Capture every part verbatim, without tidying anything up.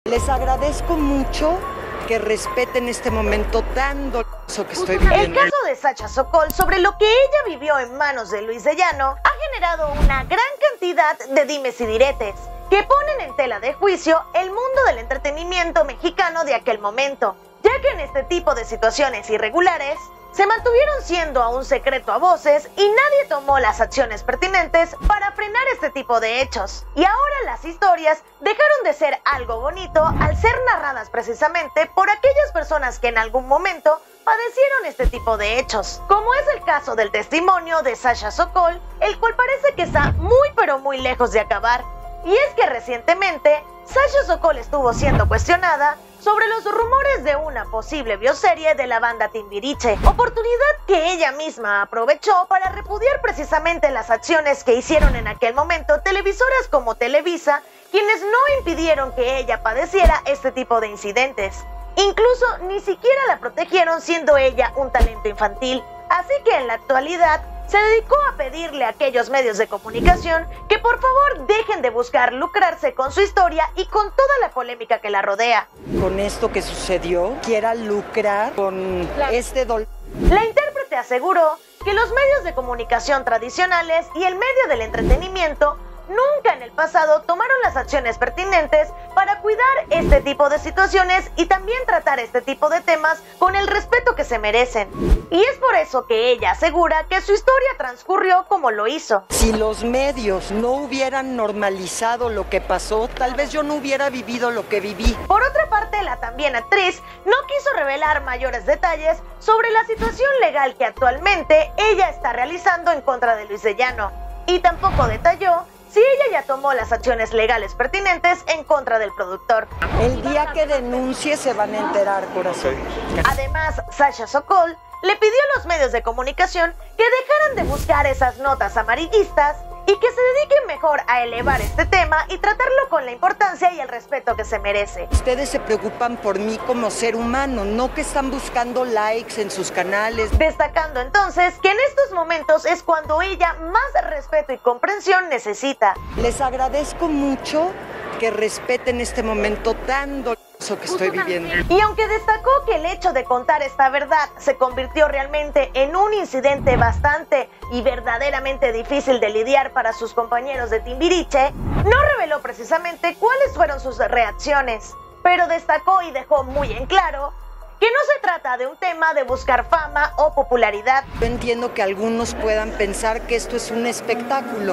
Les agradezco mucho que respeten este momento tan doloroso que estoy viviendo. El caso de Sasha Sokol sobre lo que ella vivió en manos de Luis de Llano ha generado una gran cantidad de dimes y diretes que ponen en tela de juicio el mundo del entretenimiento mexicano de aquel momento, ya que en este tipo de situaciones irregulares se mantuvieron siendo aún secreto a voces y nadie tomó las acciones pertinentes para frenar este tipo de hechos. Y ahora las historias dejaron de ser algo bonito al ser narradas precisamente por aquellas personas que en algún momento padecieron este tipo de hechos, como es el caso del testimonio de Sasha Sokol, el cual parece que está muy pero muy lejos de acabar. Y es que recientemente Sasha Sokol estuvo siendo cuestionada sobre los rumores de una posible bioserie de la banda Timbiriche, oportunidad que ella misma aprovechó para repudiar precisamente las acciones que hicieron en aquel momento televisoras como Televisa, quienes no impidieron que ella padeciera este tipo de incidentes. Incluso ni siquiera la protegieron siendo ella un talento infantil, así que en la actualidad se dedicó a pedirle a aquellos medios de comunicación que por favor dejen de buscar lucrarse con su historia y con toda la polémica que la rodea. Con esto que sucedió, quiera lucrar con este dolor. La intérprete aseguró que los medios de comunicación tradicionales y el medio del entretenimiento nunca en el pasado tomaron las acciones pertinentes para cuidar este tipo de situaciones y también tratar este tipo de temas con el respeto que se merecen. Y es por eso que ella asegura que su historia transcurrió como lo hizo. Si los medios no hubieran normalizado lo que pasó, tal vez yo no hubiera vivido lo que viví. Por otra parte, la también actriz no quiso revelar mayores detalles sobre la situación legal que actualmente ella está realizando en contra de Luis de Llano. Y tampoco detalló si ella ya tomó las acciones legales pertinentes en contra del productor. El día que denuncie se van a enterar, corazón. Además, Sasha Sokol le pidió a los medios de comunicación que dejaran de buscar esas notas amarillistas y que se dediquen mejor a elevar este tema y tratarlo con la importancia y el respeto que se merece. Ustedes se preocupan por mí como ser humano, no que están buscando likes en sus canales. Destacando entonces que en estos momentos es cuando ella más respeto y comprensión necesita. Les agradezco mucho que respeten este momento tan doloroso que estoy viviendo. Y aunque destacó que el hecho de contar esta verdad se convirtió realmente en un incidente bastante y verdaderamente difícil de lidiar para sus compañeros de Timbiriche, no reveló precisamente cuáles fueron sus reacciones, pero destacó y dejó muy en claro que no se trata de un tema de buscar fama o popularidad. Yo entiendo que algunos puedan pensar que esto es un espectáculo.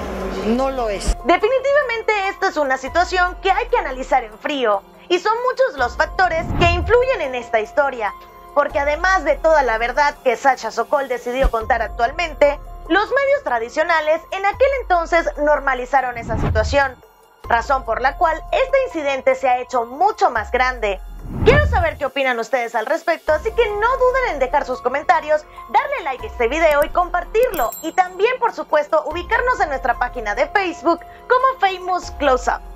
No lo es. Definitivamente esta es una situación que hay que analizar en frío, y son muchos los factores que influyen en esta historia, porque además de toda la verdad que Sasha Sokol decidió contar actualmente, los medios tradicionales en aquel entonces normalizaron esa situación, razón por la cual este incidente se ha hecho mucho más grande. Quiero saber qué opinan ustedes al respecto, así que no duden en dejar sus comentarios, darle like a este video y compartirlo, y también por supuesto ubicarnos en nuestra página de Facebook como Famous Close Up.